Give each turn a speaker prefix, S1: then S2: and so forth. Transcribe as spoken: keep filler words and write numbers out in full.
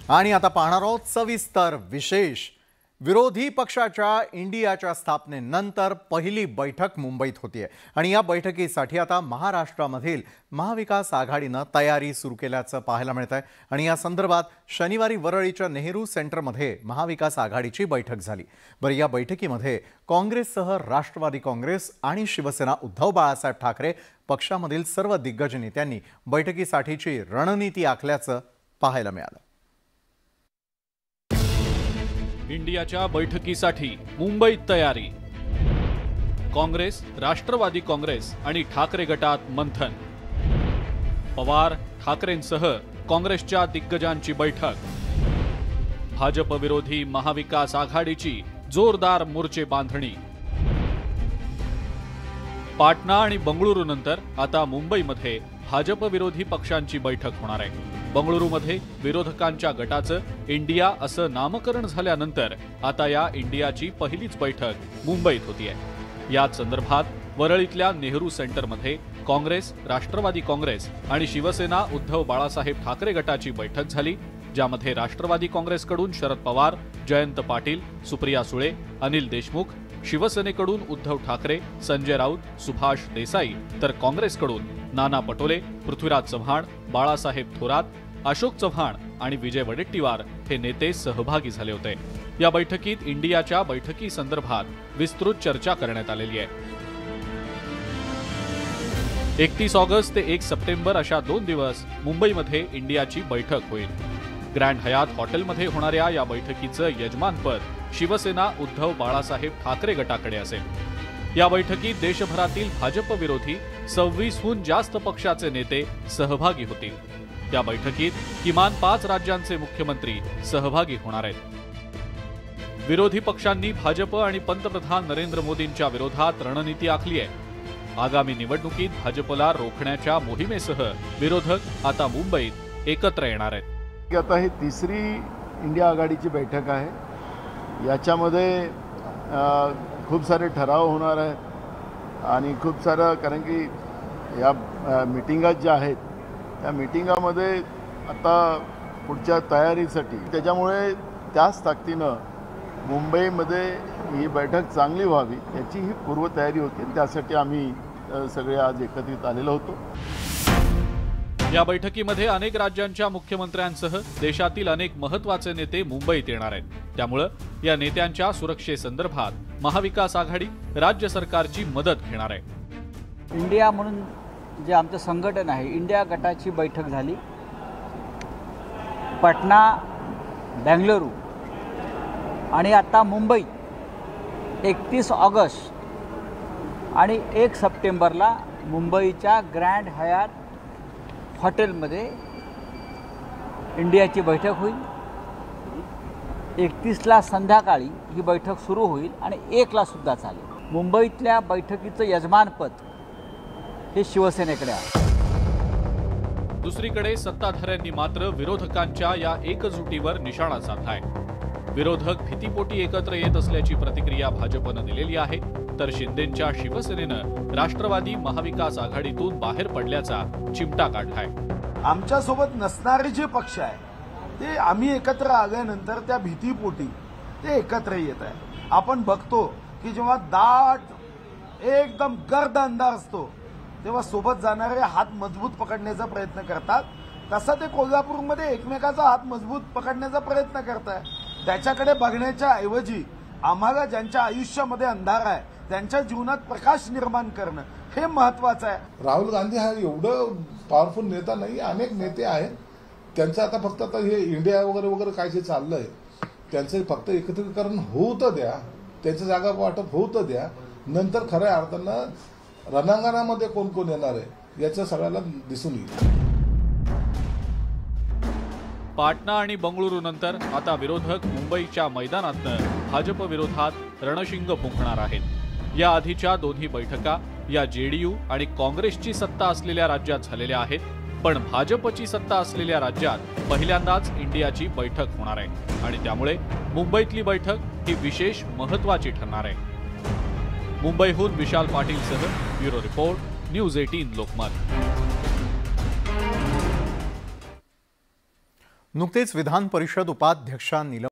S1: आणि आता पाहणार आहोत सविस्तर विशेष। विरोधी पक्षाच्या इंडियाच्या स्थापनेनंतर पहिली बैठक मुंबईत होतीये आणि या बैठकीसाठी आता महाराष्ट्रामधील महाविकास आघाडीने तयारी सुरू केल्याचं पाहायला मिळतंय। आणि या संदर्भात शनिवारी वरळीच्या नेहरू सेंटरमध्ये महाविकास आघाडीची बैठक झाली। बरं, या बैठकीमध्ये काँग्रेससह राष्ट्रवादी काँग्रेस आणि शिवसेना उद्धव बाळासाहेब ठाकरे पक्षामधील सर्व दिग्गज नेत्यांनी बैठकीसाठीची रणनीती आखल्याचं पाहायला मिळालं।
S2: इंडियाच्या बैठकीसाठी मुंबईत तयारी। काँग्रेस, राष्ट्रवादी काँग्रेस आणि ठाकरे गटात मंथन। पवार, ठाकरेंसह काँग्रेसच्या दिग्गजांची बैठक। भाजप विरोधी महाविकास आघाडीची जोरदार मोर्चे बांधणी। पाटणा आणि बंगळुरू नंतर आता मुंबईमध्ये भाजप विरोधी पक्षांची बैठक होणार आहे। बंगळुरूमध्ये विरोधकांच्या गटाचं इंडिया असं नामकरण झाल्यानंतर आता या इंडियाची पहिलीच बैठक मुंबईत होतीये। याच संदर्भात वरळीतल्या नेहरू सेंटरमध्ये काँग्रेस, राष्ट्रवादी काँग्रेस आणि शिवसेना उद्धव बाळासाहेब ठाकरे गटाची बैठक झाली, ज्यामध्ये राष्ट्रवादी काँग्रेसकडून शरद पवार, जयंत पाटील, सुप्रिया सुळे, अनिल देशमुख, शिवसेनेकडून उद्धव ठाकरे, संजय राऊत, सुभाष देसाई, तर काँग्रेसकडून नाना पटोले, पृथ्वीराज चव्हाण, बाळासाहेब थोरात, अशोक चव्हाण आणि विजय वडेट्टीवार हे नेते सहभागी झाले होते। या बैठकीत इंडियाच्या बैठकी संदर्भात विस्तृत चर्चा करण्यात आलेली आहे। एकतीस ऑगस्ट ते एक सप्टेंबर अशा दोन दिवस मुंबईमध्ये इंडियाची बैठक होईल। ग्रँड हयात हॉटेलमध्ये होणाऱ्या या बैठकीचं यजमानपद शिवसेना उद्धव बाळासाहेब ठाकरे गटाकडे असेल। या बैठकीत देशभरातील भाजप विरोधी सव्वीसहून जास्त पक्षाचे नेते सहभागी होतील। या बैठकीत किमान पाच राज्यांचे मुख्यमंत्री सहभागी होणार आहेत। विरोधी पक्षांनी भाजप आणि पंतप्रधान नरेंद्र मोदींच्या विरोधात रणनीती आखली आहे। आगामी निवडणुकीत भाजपला रोखण्याच्या मोहिमेसह विरोधक आता मुंबईत एकत्र येणार आहेत।
S3: आता ही तिसरी इंडिया आघाडीची बैठक आहे। याच्यामध्ये खूप सारे ठराव होणार आहेत आणि खूप सारं, कारण की या मीटिंगा ज्या आहेत त्या मीटिंगामध्ये आता पुढच्या तयारीसाठी, त्याच्यामुळे त्याच ताकदीनं मुंबईमध्ये ही बैठक चांगली व्हावी याची ही पूर्वतयारी होती। त्यासाठी आम्ही सगळे आज एकत्रित आलेलो होतो।
S2: या बैठकीमध्ये अनेक राज्यांच्या मुख्यमंत्र्यांसह देशातील अनेक महत्त्वाचे नेते मुंबईत येणार आहेत। त्यामुळे या नेत्यांच्या सुरक्षेसंदर्भात महाविकास आघाडी राज्य सरकारची मदत घेणार आहे।
S4: इंडिया म्हणून जे आमचं संघटन आहे, इंडिया गटाची बैठक झाली। पटना, बेंगळुरू आणि आता मुंबई एकतीस ऑगस्ट आणि एक सप्टेंबरला मुंबईच्या ग्रँड हयात हॉटेलमध्ये इंडियाची बैठक होईल। एकतीसला संध्याकाळी ही बैठक सुरू होईल आणि एकला सुद्धा चालेल। मुंबईतल्या बैठकीचं यजमानपद हे शिवसेनेकडे आहे।
S2: दुसरीकडे सत्ताधाऱ्यांनी मात्र विरोधकांच्या या एकजुटीवर निशाणा साधलाय। विरोधक भीतीपोटी एकत्र येत असल्याची प्रतिक्रिया भाजपनं दिलेली आहे, तर शिंदेंच्या शिवसेनेनं राष्ट्रवादी महाविकास आघाडीतून बाहेर पडल्याचा चिमटा काढलाय।
S3: आमच्या सोबत नसणारे जे पक्ष आहे ते आम्ही एकत्र आल्यानंतर त्या भीतीपोटी ते एकत्र येत आहे। आपण बघतो की जेव्हा दाट एकदम गर्द अंधार असतो तेव्हा सोबत जाणारे हात मजबूत पकडण्याचा प्रयत्न करतात, तसा ते कोल्हापूरमध्ये एकमेकाचा हात मजबूत पकडण्याचा प्रयत्न करताय। त्याच्याकडे बघण्याच्या ऐवजी आम्हाला ज्यांच्या आयुष्यामध्ये अंधार आहे त्यांच्या जीवनात प्रकाश निर्माण करणं हे महत्वाचं आहे।
S5: राहुल गांधी हा एवढं पॉवरफुल नेता नाही, अनेक नेते आहेत त्यांचं आता फक्त आता हे इंडिया वगैरे वगैरे काय जे चाललंय त्यांचं फक्त एकत्रीकरण होऊ तर द्या, त्यांचं जागा वाटप होऊ तर द्या, नंतर खऱ्या अर्थानं रणांगणामध्ये कोण कोण येणार आहे याचं सगळ्याला दिसून येईल।
S2: पाटणा आणि बंगळुरू नंतर आता विरोधक मुंबईच्या मैदानातनं भाजप विरोधात रणशिंग फुंकणार आहेत। या आधीच्या दोन्ही बैठका या जेडीयू आणि काँग्रेसची सत्ता असलेल्या राज्यात झालेल्या आहेत, पण भाजपची सत्ता असलेल्या राज्यात पहिल्यांदाच इंडियाची बैठक होणार आहे आणि त्यामुळे मुंबईतली बैठक ही विशेष महत्त्वाची ठरणार आहे। मुंबईहून विशाल पाटीलसह ब्युरो रिपोर्ट, न्यूज अठरा लोकमत।
S1: नुकतेच विधान परिषद उपाध्यक्षा नीलम